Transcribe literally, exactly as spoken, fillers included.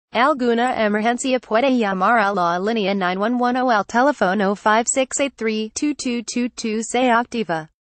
Alguna emergencia puede llamar a la línea nueve uno uno o el teléfono five six eight three, two two two two se activa.